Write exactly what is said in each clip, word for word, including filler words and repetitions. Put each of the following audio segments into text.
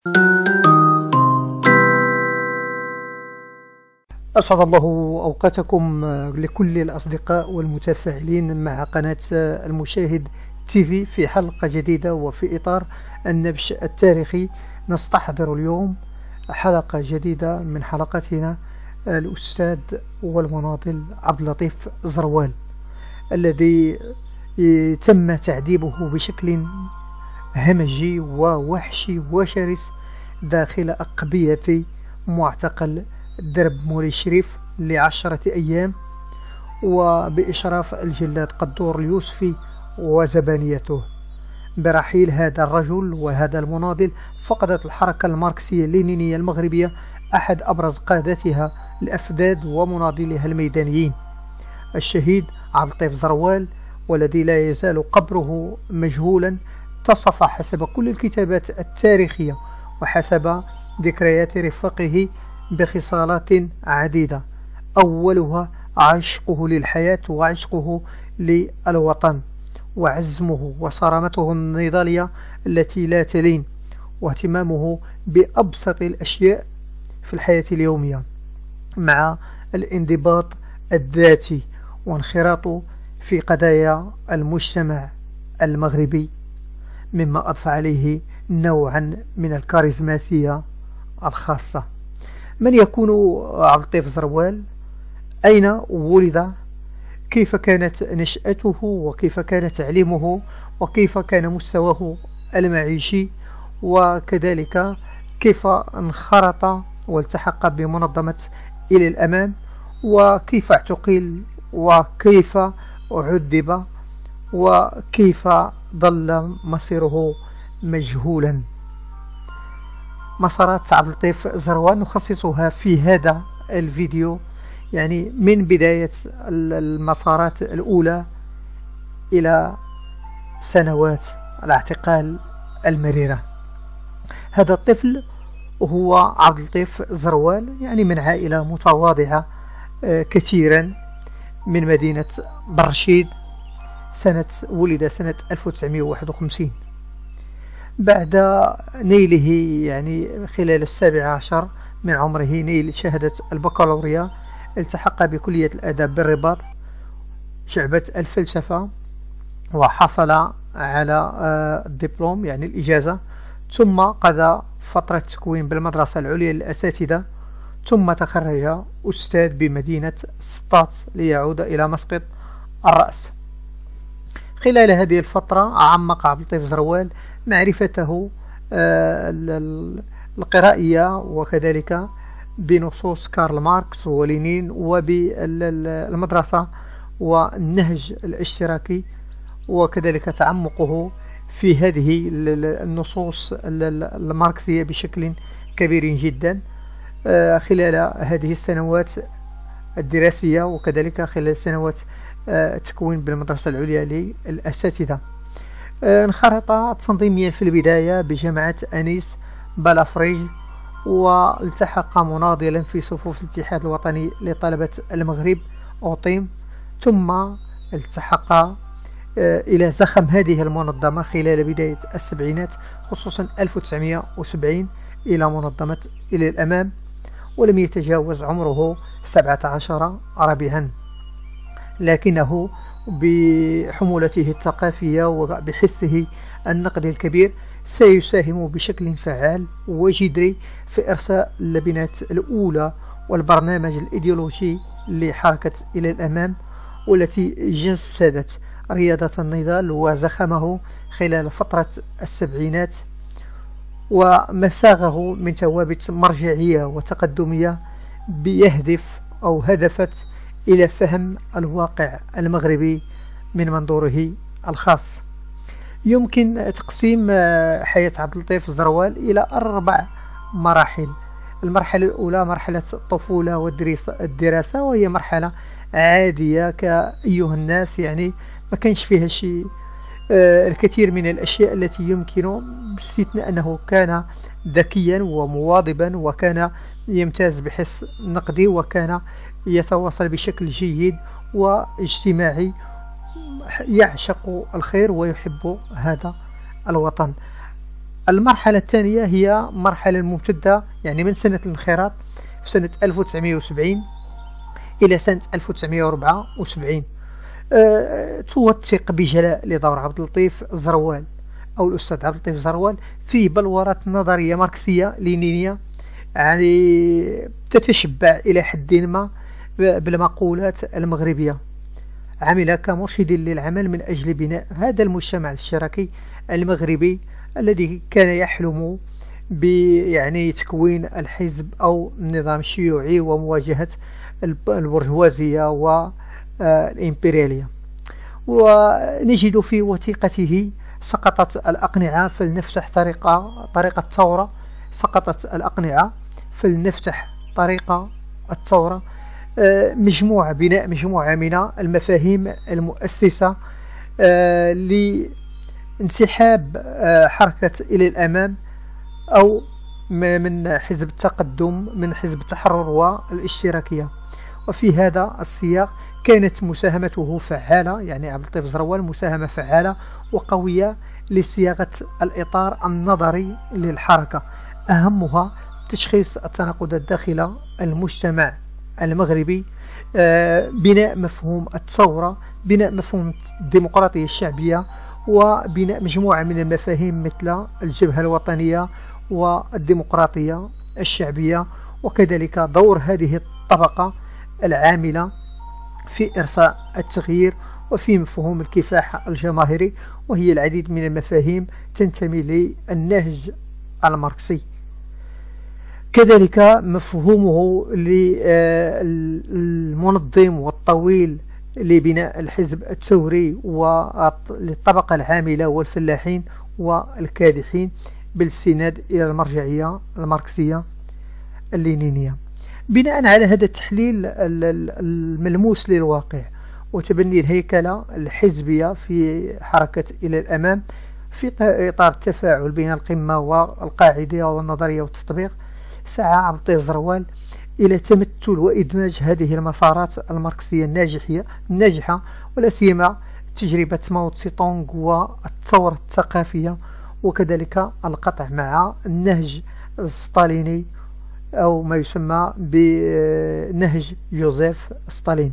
أسعد الله أوقاتكم لكل الأصدقاء والمتفاعلين مع قناة المشاهد تي في في حلقة جديدة وفي إطار النبش التاريخي. نستحضر اليوم حلقة جديدة من حلقاتنا الأستاذ والمناضل عبد اللطيف زروال، الذي تم تعذيبه بشكل همجي ووحشي وشرس داخل أقبية معتقل درب مولاي الشريف لعشرة أيام، وبإشراف الجلاد قدور اليوسفي وزبانيته. برحيل هذا الرجل وهذا المناضل فقدت الحركة الماركسية اللينينية المغربية أحد أبرز قادتها الأفذاذ ومناضليها الميدانيين، الشهيد عبد اللطيف زروال، والذي لا يزال قبره مجهولا. اتصف حسب كل الكتابات التاريخية وحسب ذكريات رفاقه بخصالات عديدة، أولها عشقه للحياة وعشقه للوطن وعزمه وصرامته النضالية التي لا تلين، واهتمامه بأبسط الأشياء في الحياة اليومية مع الانضباط الذاتي وانخراطه في قضايا المجتمع المغربي، مما أضفى عليه نوعا من الكاريزماتية الخاصة. من يكون عبد اللطيف زروال؟ أين ولد؟ كيف كانت نشأته؟ وكيف كان تعليمه؟ وكيف كان مستواه المعيشي؟ وكذلك كيف انخرط والتحق بمنظمة إلى الأمام؟ وكيف اعتقل؟ وكيف عذب؟ وكيف ظل مصيره مجهولا؟ مسارات عبد اللطيف زروال نخصصها في هذا الفيديو، يعني من بداية المسارات الأولى إلى سنوات الاعتقال المريرة. هذا الطفل هو عبد اللطيف زروال، يعني من عائلة متواضعة كثيرا من مدينة برشيد. سنة ولد سنة ألف وتسعمائة وواحد وخمسين. بعد نيله يعني خلال السابع عشر من عمره نيل شهادة البكالوريا، التحق بكلية الآداب بالرباط شعبة الفلسفة وحصل على الدبلوم يعني الإجازة، ثم قضى فترة تكوين بالمدرسة العليا للأساتذة، ثم تخرج أستاذ بمدينة سطات ليعود إلى مسقط الرأس. خلال هذه الفترة عمق عبد اللطيف زروال معرفته القرائية وكذلك بنصوص كارل ماركس ولينين وبالمدرسة والنهج الاشتراكي، وكذلك تعمقه في هذه النصوص الماركسية بشكل كبير جدا خلال هذه السنوات الدراسية، وكذلك خلال سنوات التكوين بالمدرسة العليا للأساتذة. انخرط تنظيميا في البداية بجامعة أنيس بلافريج، والتحق مناضلا في صفوف الاتحاد الوطني لطلبة المغرب أوطيم، ثم التحق إلى زخم هذه المنظمة خلال بداية السبعينات، خصوصا ألف وتسعمائة وسبعين إلى منظمة إلى الأمام، ولم يتجاوز عمره سبعة عشر ربيعا، لكنه بحمولته الثقافية وبحسه النقدي الكبير سيساهم بشكل فعال وجذري في إرساء اللبنات الأولى والبرنامج الإيديولوجي لحركة إلى الأمام، والتي جسدت رياضة النضال وزخمه خلال فترة السبعينات ومساغه من ثوابت مرجعية وتقدمية بيهدف أو هدفت إلى فهم الواقع المغربي من منظوره الخاص. يمكن تقسيم حياة عبد اللطيف زروال إلى أربع مراحل. المرحلة الأولى مرحلة الطفولة والدراسة، وهي مرحلة عادية كأيها الناس، يعني ما كانش فيها شيء الكثير من الأشياء التي يمكن باستثناء أنه كان ذكيا ومواظبا وكان يمتاز بحس نقدي وكان يتواصل بشكل جيد واجتماعي، يعشق الخير ويحب هذا الوطن. المرحلة الثانية هي مرحلة ممتدة يعني من سنة الانخراط في سنة ألف وتسعمائة وسبعين إلى سنة ألف وتسعمائة وأربعة وسبعين. أه توثق بجلاء لدور عبد اللطيف زروال أو الأستاذ عبد اللطيف زروال في بلورة نظرية ماركسية لينينية يعني تتشبع إلى حد ما بالمقولات المغربية. عمل كمرشد للعمل من أجل بناء هذا المجتمع الاشتراكي المغربي الذي كان يحلم يعني تكوين الحزب أو النظام الشيوعي ومواجهة البرجوازية والإمبريالية. ونجد في وثيقته: سقطت الأقنعة فلنفتح طريقة طريق الثورة. سقطت الأقنعة فلنفتح طريق الثورة. مجموعة بناء مجموعة من المفاهيم المؤسسة لانسحاب حركة إلى الأمام أو من حزب التقدم من حزب التحرر والاشتراكية. وفي هذا السياق كانت مساهمته فعالة، يعني عبد اللطيف زروال مساهمة فعالة وقوية لصياغة الإطار النظري للحركة، أهمها تشخيص التناقضات داخل المجتمع المغربي، بناء مفهوم الثورة، بناء مفهوم الديمقراطية الشعبية، وبناء مجموعة من المفاهيم مثل الجبهة الوطنية والديمقراطية الشعبية، وكذلك دور هذه الطبقة العاملة في إرساء التغيير وفي مفهوم الكفاح الجماهيري، وهي العديد من المفاهيم تنتمي للنهج الماركسي. كذلك مفهومه للمنظم والطويل لبناء الحزب الثوري وللطبقة العاملة والفلاحين والكادحين بالاستناد إلى المرجعية الماركسية اللينينية. بناء على هذا التحليل الملموس للواقع وتبني الهيكلة الحزبية في حركة إلى الأمام في إطار التفاعل بين القمة والقاعدة والنظرية والتطبيق، سعى عبد اللطيف زروال إلى تمثل وإدماج هذه المسارات الماركسية الناجحة الناجحة ولا سيما تجربة ماو تسي تونغ والثورة الثقافية، وكذلك القطع مع النهج الستاليني أو ما يسمى بنهج جوزيف ستالين.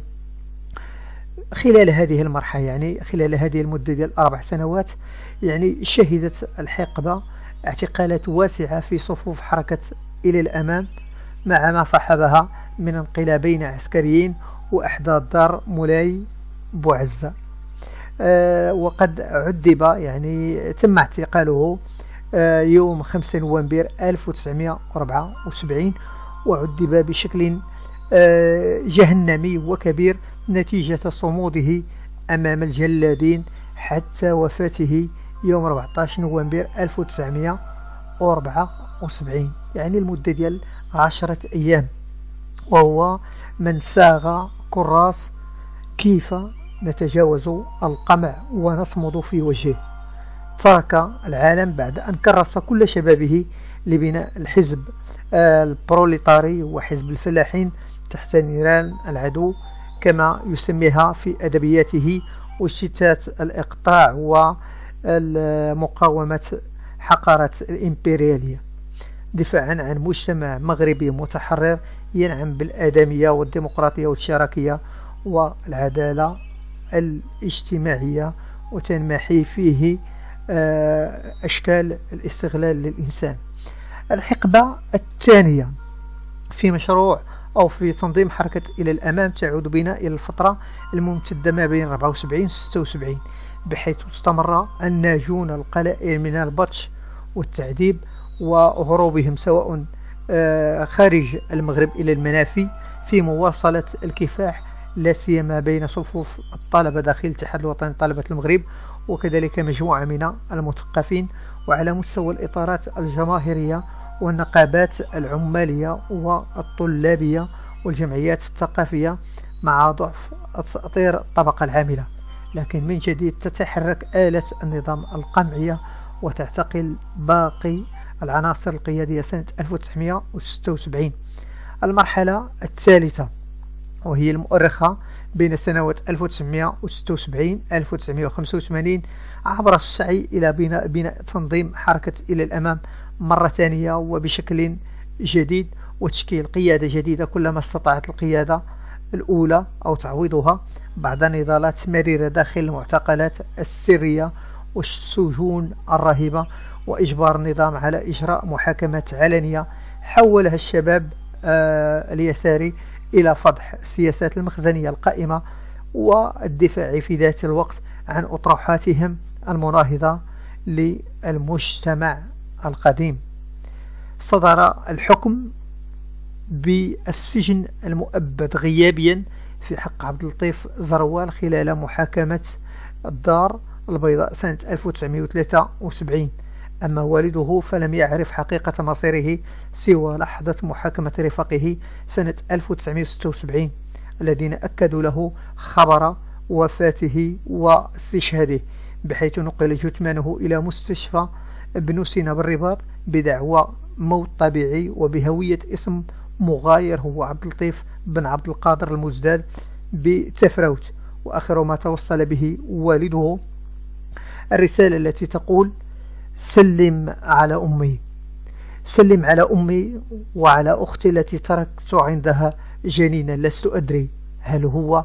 خلال هذه المرحلة يعني خلال هذه المدة ديال أربع سنوات يعني شهدت الحقبة اعتقالات واسعة في صفوف حركة إلى الأمام مع ما صاحبها من انقلابين عسكريين وأحداث دار مولاي بوعزة. أه وقد عذب يعني تم اعتقاله أه يوم خمسة نوفمبر ألف وتسعمائة وأربعة وسبعين، وعذب بشكل أه جهنمي وكبير نتيجة صموده أمام الجلادين حتى وفاته يوم أربعة عشر نوفمبر ألف وتسعمائة وأربعة وسبعين، يعني المدة ديال عشرة أيام. وهو من ساغ كراس كيف نتجاوز القمع ونصمد في وجهه. ترك العالم بعد أن كرس كل شبابه لبناء الحزب البروليتاري وحزب الفلاحين تحت نيران العدو كما يسميها في أدبياته، وشتات الإقطاع والمقاومة حقارة الإمبريالية، دفاعا عن مجتمع مغربي متحرر ينعم بالآدمية والديمقراطية والاشتراكية والعدالة الاجتماعية، وتنمحي فيه أشكال الاستغلال للإنسان. الحقبة الثانية في مشروع أو في تنظيم حركة إلى الأمام تعود بنا إلى الفترة الممتدة ما بين أربعة وسبعين و ستة وسبعين، بحيث استمر الناجون القلائل من البطش والتعذيب وهروبهم سواء خارج المغرب إلى المنافي في مواصلة الكفاح، لا سيما بين صفوف الطلبة داخل الاتحاد الوطني لطلبة المغرب، وكذلك مجموعة من المثقفين، وعلى مستوى الإطارات الجماهيرية والنقابات العمالية والطلابية والجمعيات الثقافية مع ضعف تأطير الطبقة العاملة. لكن من جديد تتحرك آلة النظام القمعية وتعتقل باقي العناصر القيادية سنة ألف وتسعمائة وستة وسبعين. المرحلة الثالثة وهي المؤرخة بين سنوات ألف وتسعمائة وستة وسبعين ألف وتسعمائة وخمسة وثمانين عبر السعي إلى بناء, بناء تنظيم حركة إلى الأمام مرة ثانية وبشكل جديد، وتشكيل قيادة جديدة كلما استطاعت القيادة الأولى أو تعويضها بعد نضالات مريرة داخل المعتقلات السرية والسجون الرهيبة، وإجبار النظام على إجراء محاكمات علنية حولها الشباب آه اليساري إلى فضح السياسات المخزنية القائمة والدفاع في ذات الوقت عن أطروحاتهم المناهضة للمجتمع القديم. صدر الحكم بالسجن المؤبد غيابيا في حق عبد اللطيف زروال خلال محاكمة الدار البيضاء سنة ألف وتسعمائة وثلاثة وسبعين. أما والده فلم يعرف حقيقة مصيره سوى لحظة محاكمة رفاقه سنة ألف وتسعمائة وستة وسبعين الذين أكدوا له خبر وفاته واستشهاده، بحيث نقل جثمانه إلى مستشفى ابن سينا بالرباط بدعوى موت طبيعي وبهوية اسم مغاير هو عبد اللطيف بن عبد القادر المزداد بتفراوت. وآخر ما توصل به والده الرسالة التي تقول: سلم على أمي، سلم على أمي وعلى أختي التي تركت عندها جنينا لست أدري هل هو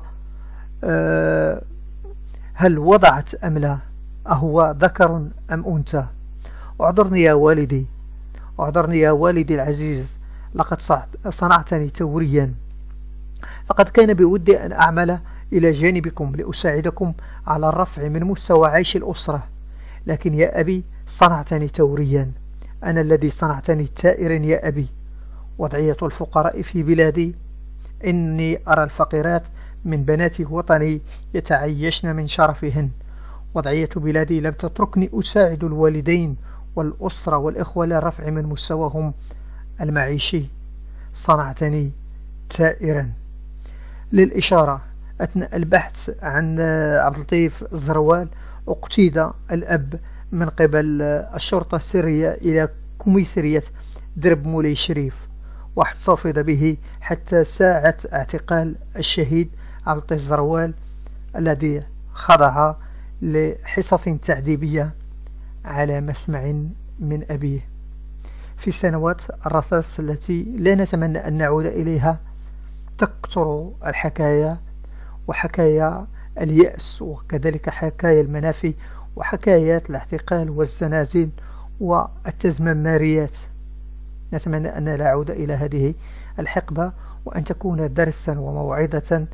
أه هل وضعت أم لا، أهو ذكر أم أنثى. اعذرني يا والدي، اعذرني يا والدي العزيز، لقد صنعتني ثوريا، لقد كان بودي أن أعمل إلى جانبكم لأساعدكم على الرفع من مستوى عيش الأسرة، لكن يا أبي صنعتني ثوريا، أنا الذي صنعتني ثائرا يا أبي. وضعية الفقراء في بلادي، إني أرى الفقيرات من بنات وطني يتعيشن من شرفهن. وضعية بلادي لم تتركني أساعد الوالدين والأسرة والإخوة للرفع من مستواهم المعيشي، صنعتني ثائرا. للإشارة، أثناء البحث عن عبد اللطيف زروال اقتيد الأب من قبل الشرطة السرية إلى كوميسارية درب مولاي شريف، واحتفظ به حتى ساعة اعتقال الشهيد عبد اللطيف زروال الذي خضع لحصص تعذيبية على مسمع من أبيه. في سنوات الرصاص التي لا نتمنى أن نعود إليها تكثر الحكايا وحكايا اليأس، وكذلك حكايا المنافي وحكايات الاعتقال والزنازين والتزمماريات. نتمنى أن لا نعود إلى هذه الحقبة، وأن تكون درسا وموعظة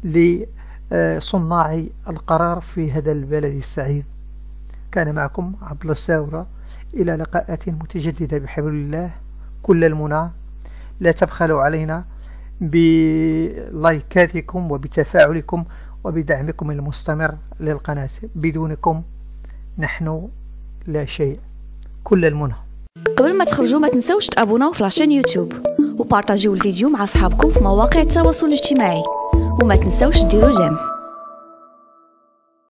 لصناع القرار في هذا البلد السعيد. كان معكم عبد الله الساورة، إلى لقاءات متجددة بحبل الله. كل المنى، لا تبخلوا علينا بلايكاتكم وبتفاعلكم وبدعمكم المستمر للقناة، بدونكم نحن لا شيء. كل المنى. قبل ما تخرجوا ما تنسوش تابوناو في لاشين يوتيوب وبارطاجيو الفيديو مع اصحابكم في مواقع التواصل الاجتماعي، وما تنسوش ديروا جيم.